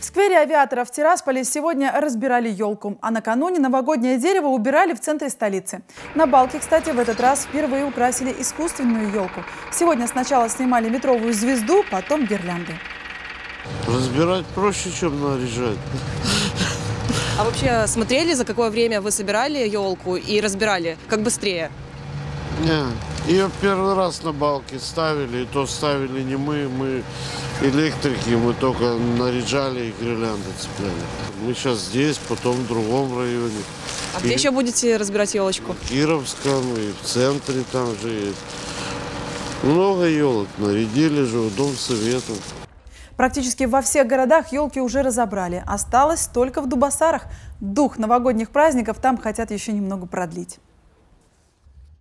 В сквере Авиатора в Тирасполе сегодня разбирали елку, а накануне новогоднее дерево убирали в центре столицы. На Балке, кстати, в этот раз впервые украсили искусственную елку. Сегодня сначала снимали метровую звезду, потом гирлянды. Разбирать проще, чем наряжать. А вообще смотрели, за какое время вы собирали елку и разбирали? Как быстрее? Не, ее первый раз на Балке ставили, и то ставили не мы электрики, мы только наряжали и гирлянды цепляли. Мы сейчас здесь, потом в другом районе. А где еще будете разбирать елочку? В Кировском, и в центре там же. Много елок нарядили же в Дом Советов. Практически во всех городах елки уже разобрали. Осталось только в Дубосарах. Дух новогодних праздников там хотят еще немного продлить.